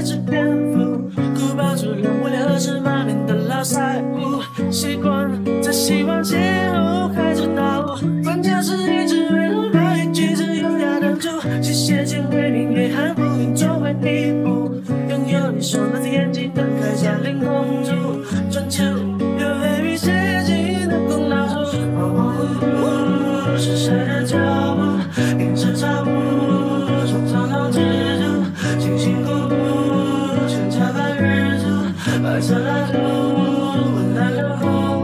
吃蝙蝠，古堡主人为了20万年的老赛物，习惯在希望邂逅还知道，关键是一直为了那一句只优雅的住，谢谢请为你约翰福音作为弥补，拥有你双蓝的眼睛的铠甲领公主，转球又未必接近的公老鼠，是谁的脚步，迎着脚步，冲上到蜘蛛，辛辛苦苦，全家半日子，白色蜡烛，温暖的红。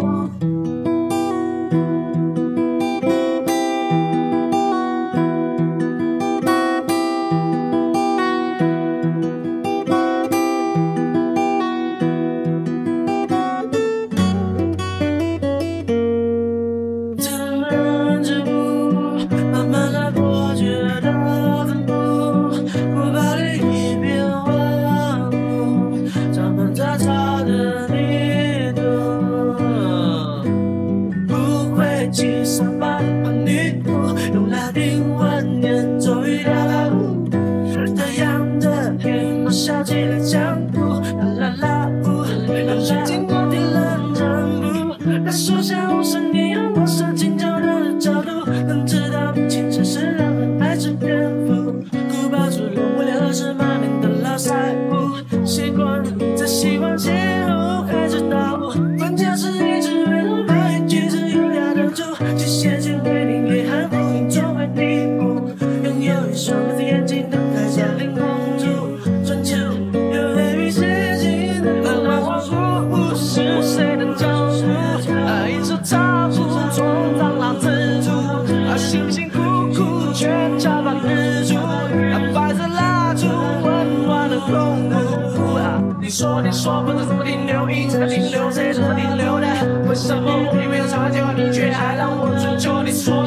小鸡的江湖，啦啦啦呜，让水经过地冷战步，那树下无声一样，我射进角的角度，能知道清晨是让人爱吃蝙蝠，古堡主人为了20万年的老赛物，习惯在希望邂逅还知道，关键是一直为了那一句只优雅的住，谢谢请为你约翰福音作为弥补，拥有一双蓝色眼睛的铠甲领公主。是谁的脚步？一手插步，闯荡浪蜘蛛，辛辛苦苦却恰把日出，白色蜡烛，温暖的公路。你说不知怎么停留，一直在停留，谁说停留的？为什么我并没有长久，你却还让我追求？你说。